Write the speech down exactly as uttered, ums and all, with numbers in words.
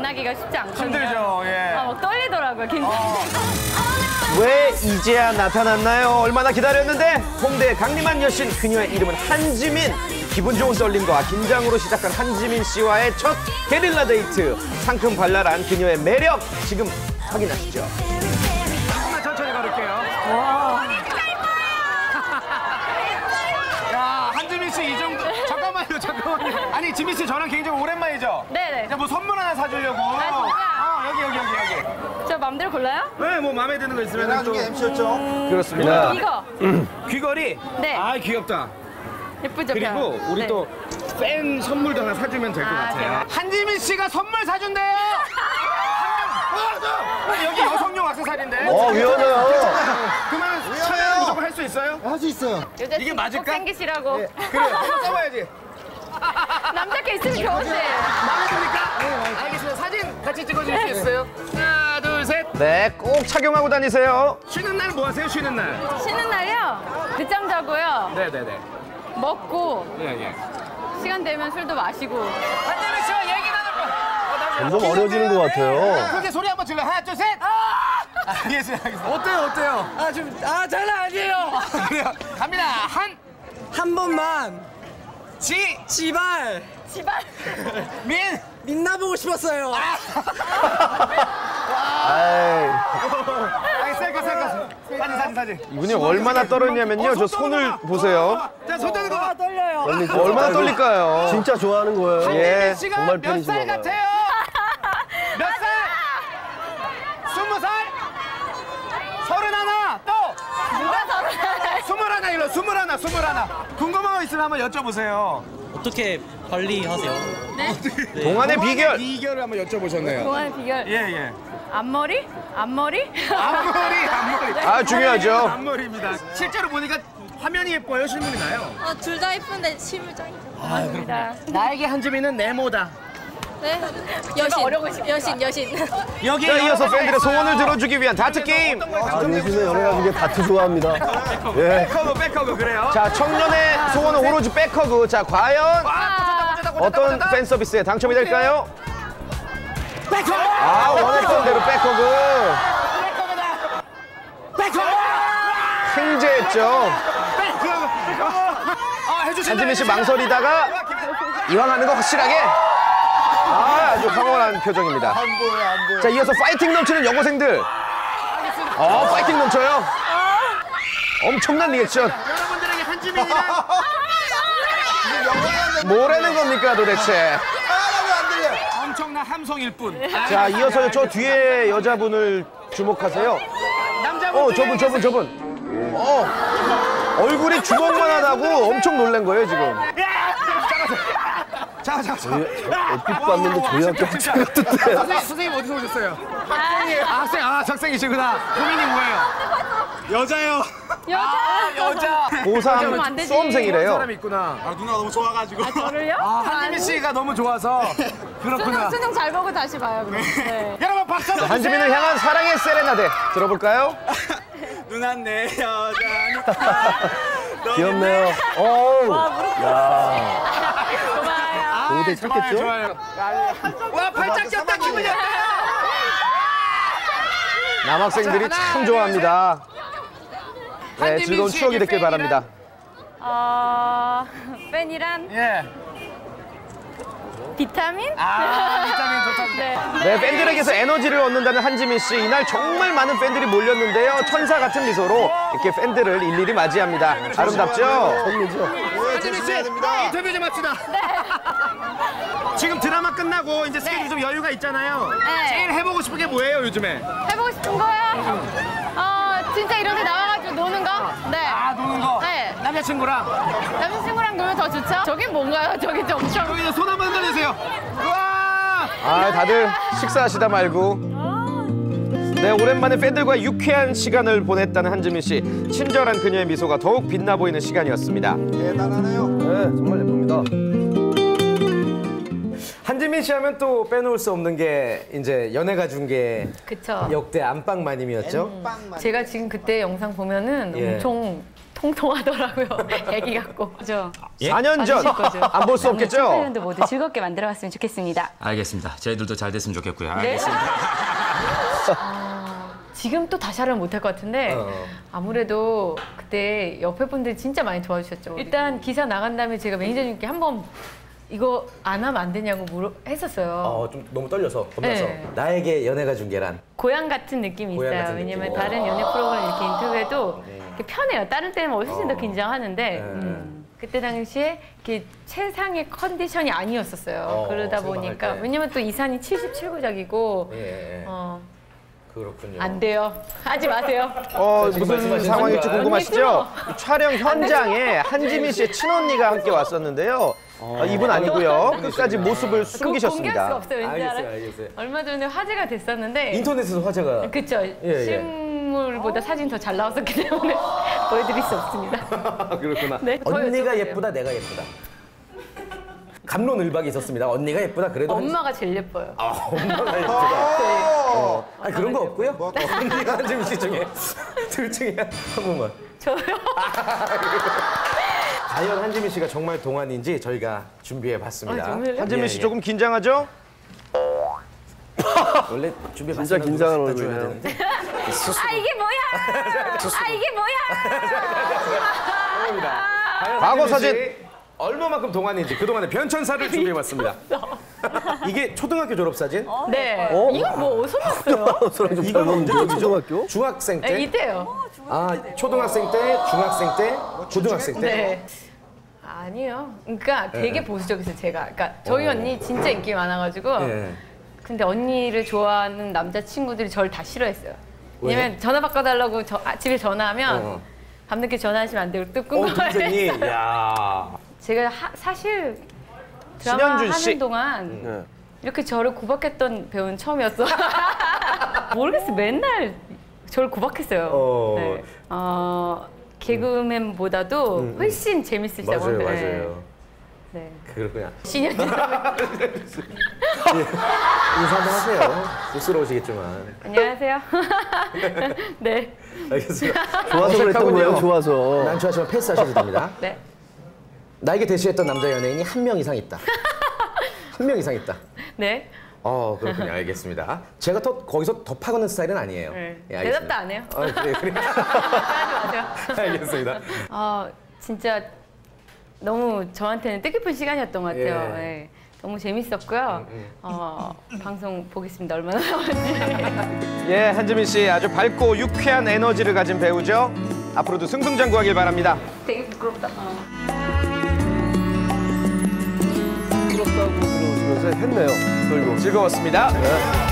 만나기가 쉽지 않거든요. 힘들죠, 예. 아, 막 떨리더라고요, 긴장. 어. 왜 이제야 나타났나요? 얼마나 기다렸는데 홍대 강림한 여신 그녀의 이름은 한지민. 기분 좋은 떨림과 긴장으로 시작한 한지민 씨와의 첫 게릴라 데이트. 상큼 발랄한 그녀의 매력 지금 확인하시죠. 조금만 천천히 걸을게요. 와. 야, 한지민 씨 이 정도. 잠깐만요, 잠깐만요. 아니, 지민 씨 저랑 개인적으로 오랜만이죠? 네네. 뭐 선물 하나 사주려고. 아, 진짜? 어, 여기, 여기, 여기, 여기. 저 맘대로 골라요? 네, 뭐 마음에 드는 거 있으면 또. 엠씨였죠? 그렇습니다. 이거. 귀걸이? 네. 아, 귀엽다. 예쁘죠? 그리고 우리 네. 또 팬 선물도 하나 사주면 될 것 아, 같아요. 제가? 한지민 씨가 선물 사준대요. 한 명. 여기 여성용 액세서리인데. 어, 위험해요. 그러면 참여는 무조건 할 수 있어요? 할 수 있어요. 여자친구 이게 맞을까? 꼭 생기시라고. 네. 그래, 한번 써봐야지. 남자께 있으면 좋은데. 마음에 듭니까? 알겠습니다. 사진 같이 찍어줄 수 있어요? 하나, 둘, 셋. 네, 꼭 착용하고 다니세요. 쉬는 날 뭐 하세요? 쉬는 날? 쉬는 날요? 늦잠 자고요. 네네네. 먹고 예, 예. 시간 되면 술도 마시고. 한지민 씨와 얘기 나눌 거. 점점 어려워지는 것 같아요. 그렇게 소리 한번 질러. 하나, 둘, 셋. 알겠습니다, 알겠습니다. 어때요, 어때요? 아, 좀, 아, 장난 아니에요. 그래요. 갑니다. 한, 한 번만, 지, 지발, 집안. 민. 민나보고 싶었어요. 아이, 아니, 셀카, 셀카. 사진, 사진, 사진. 이분이 얼마나 떨었냐면요. 저 손을 보세요. 자, 손 드는 거 봐. 떨려요. 얼마나 떨릴까요? 진짜 좋아하는 거예요. 예, 씨가 정말 몇 팬이신가 살 봐요. 같아요? 몇 살? 스무 살? 서른 하나? 또? 누가 서른 스물하나 일로 스물하나 스물하나. 궁금한 거 있으면 한번 여쭤보세요. 어떻게 관리하세요? 동안의 비결. 비결을 한번 여쭤보셨네요. 동안의 비결. 예, 예. 앞머리? 앞머리? 앞머리, 앞머리. 아, 중요하죠. 앞머리입니다. 실제로 보니까 화면이 예뻐요? 실물이 나요? 어, 둘 다 예쁜데 실물장이죠. 고맙습니다. 나에게 한지민은 네모다. 네. 여신. 어려고 싶다. 여신, 여신. 여기 자, 이어서 팬들의 소원을 들어주기 위한 다트 게임. 아, 요즘에 여러 가지 다트 좋아합니다. 예. 백허그, 백허그 그래요? 자, 청년의 소원은 오로지 백허그. 자, 과연 아, 꽂혔다, 꽂혔다, 꽂혔다, 어떤 꽂혔다. 팬 서비스에 당첨이 될까요? 백허그! 아, 원했던 대로 백허그. 백허그다! 백허그! 횡재했죠. 백허그! 아, 해주신다. 한지민 씨 망설이다가 이왕 하는 거 확실하게. 아, 아주 황홀한 표정입니다. 안 보여, 안 보여. 자, 이어서 파이팅 넘치는 여고생들. 어, 파이팅 넘쳐요. 엄청난 리액션. 여러분들에게 한지민이란 뭐라는 겁니까, 도대체? 하나도 안 들려. 엄청난 함성일 뿐. 자, 이어서 저 뒤에 여자분을 주목하세요. 남자분 어, 저분, 저분, 저분. 어, 얼굴이 주먹만하다고 엄청 놀란 거예요, 지금. 자, 자, 자. 에픽 봤는데 저희 학교 학생 같은데. 선생님, 선생님 어디서 오셨어요? 학생이에요. 아, 학생, 아, 학생이시구나. 고민이 뭐예요? 여자요. 여자. 아, 여자. 그러면 안 고삼 되지. 수험생이래요. 사람이 있구나. 아, 누나 너무 좋아가지고. 아, 저를요? 아, 한지민 씨가 너무 좋아서. 그렇구나. 수능, 수능 잘 보고 다시 봐요, 그럼. 네. 여러분, 박수 한번 한지민을 향한 사랑의 세레나데 들어볼까요? 누나 내 여자니까. 귀엽네요. 어우. 고마워요. 고대 찾겠죠? 좋아요. 와, 팔짱 꼈다, 기분 좋다. 남학생들이 참 좋아합니다. 네, 즐거운 추억이 됐길 바랍니다. 어, 팬이란 예. 비타민? 아, 비타민 좋다. 네. 네, 팬들에게서 에너지를 얻는다는 한지민 씨. 이날 정말 많은 팬들이 몰렸는데요. 천사 같은 미소로 이렇게 팬들을 일일이 맞이합니다. 아름답죠? 선미죠? 한지민 씨, 인터뷰 좀 합시다. 지금 드라마 끝나고 이제 스케줄 좀 여유가 있잖아요. 네. 제일 해보고 싶은 게 뭐예요, 요즘에? 해보고 싶은 거야? 어, 진짜 이런 데 나와가지고 노는 거? 네. 아, 노는 거? 네. 남자친구랑? 남자친구랑 놀면 더 좋죠? 저긴 뭔가요? 저기 좀 엄청. 여기 손 한번 흔들리세요. 우와! 아, 다들 식사하시다 말고. 네, 오랜만에 팬들과 유쾌한 시간을 보냈다는 한지민 씨. 친절한 그녀의 미소가 더욱 빛나 보이는 시간이었습니다. 대단하네요. 네, 정말 예쁩니다. 한지민 씨 하면 또 빼놓을 수 없는 게 이제 연예가 중계 그쵸. 역대 안방마님이었죠. 제가 지금 그때 영상 보면은 예. 엄청 통통하더라고요. 애기 같고. 그죠? 사 년 전 안 볼 수 없겠죠? 십팔 년도 모두 즐겁게 만들어갔으면 좋겠습니다. 알겠습니다. 저희들도 잘 됐으면 좋겠고요. 네? 알겠습니다. 어, 지금 또 다시 하려면 못할 것 같은데 어. 아무래도 그때 옆에 분들이 진짜 많이 도와주셨죠. 일단 기사 나간 다음에 제가 매니저님께 한번 이거 안 하면 안 되냐고 물어 했었어요. 어, 좀 너무 떨려서 겁나서 네. 나에게 연애가 준 계란. 고향 같은 느낌이 고향 있어요. 같은 왜냐면 느낌. 다른 연애 프로그램 이렇게 인터뷰해도 이렇게 편해요. 다른 때는 훨씬 더 어. 긴장하는데 네. 음, 그때 당시에 이렇게 최상의 컨디션이 아니었었어요. 어, 그러다 생방할 보니까 때. 왜냐면 또 이산이 칠십칠 구작이고 예, 예. 어, 그렇군요. 안 돼요. 하지 마세요. 어, 지금 무슨 말씀하신 상황일지 순간. 궁금하시죠? 촬영 현장에 한지민 씨의 친언니가 함께 왔었는데요. 어, 이분 아니고요. 끝까지 모습을 그거 공개할 수가 숨기셨습니다. 없어요. 왠지 알겠어요, 알아요? 알겠어요. 얼마 전에 화제가 됐었는데 인터넷에서 화제가. 그쵸. 예. 실물보다 사진 더 잘 나왔었기 때문에 보여드릴 수 없습니다. 그렇구나. 네, 더 언니가 여쭤보세요. 예쁘다, 내가 예쁘다. 감론을박이 있었습니다. 언니가 예쁘다. 그래도 엄마가 제일 예뻐요. 한... 아, 엄마가 예쁘다. 어. 아니 그런 거 없고요. 언니가 한지민 씨 중에 둘 중에 한 번만. 저요? 과연 한지민 씨가 정말 동안인지 저희가 준비해 봤습니다. 아, 정말요? 한지민 씨 조금 긴장하죠? 원래 준비해 진짜 봤으면 긴장한 갖다 줘야 얼굴이네요. 되는데. 아 이게 뭐야? 아 이게 뭐야? 과연 과거 한지민 사진. 씨 얼마만큼 동안인지 그동안의 변천사를 준비해 봤습니다. 이게 초등학교 졸업 사진? 네. 이거 뭐 어디서 났어요? 저랑 좀 이건 닮았는데 언제 초등학교? 중학생 네, 때? 이때요. 아, 초등학생 때, 중학생 때, 고등학생 때? 네. 아니요. 그러니까 되게 보수적이었어요, 제가. 그러니까 저희 언니 진짜 인기 많아가지고. 예. 근데 언니를 좋아하는 남자친구들이 저를 다 싫어했어요. 왜냐면 전화 바꿔달라고 저, 아, 집에 전화하면 어. 밤늦게 전화하시면 안 되고 또 어, 끊고 동생이, 야 제가 하, 사실 드라마 신현준 씨. 하는 동안 네. 이렇게 저를 구박했던 배우는 처음이었어. 모르겠어. 맨날 저를 구박했어요. 어. 네. 어, 개그맨보다도 훨씬 재밌으시다고. 맞아요, 네. 맞아요. 네. 그렇구나. 신현준 인사 한번 하세요. 쑥스러우시겠지만. 안녕하세요. 네. 알겠습니다. 좋아서 그랬던 어색하군요. 거예요, 좋아서. 난처하시면 패스하셔도 됩니다. 네. 나에게 대시했던 남자 연예인이 한 명 이상 있다. 한 명 이상 있다. 네. 어, 그렇군요. 알겠습니다. 제가 더 거기서 더 파고는 스타일은 아니에요. 네. 예, 알겠습니다. 대답도 안 해요. 어, 그래, 그래. 하지 마세요. 알겠습니다. 아 진짜 너무 저한테는 뜻깊은 시간이었던 것 같아요. 예. 네. 너무 재밌었고요. 어, 방송 보겠습니다. 얼마나 나올지. 예, 한지민 씨 아주 밝고 유쾌한 에너지를 가진 배우죠. 앞으로도 승승장구하길 바랍니다. 되게 부끄럽다. 어. 부럽다고 그러시면서 했네요, 결국. 즐거웠습니다. 네.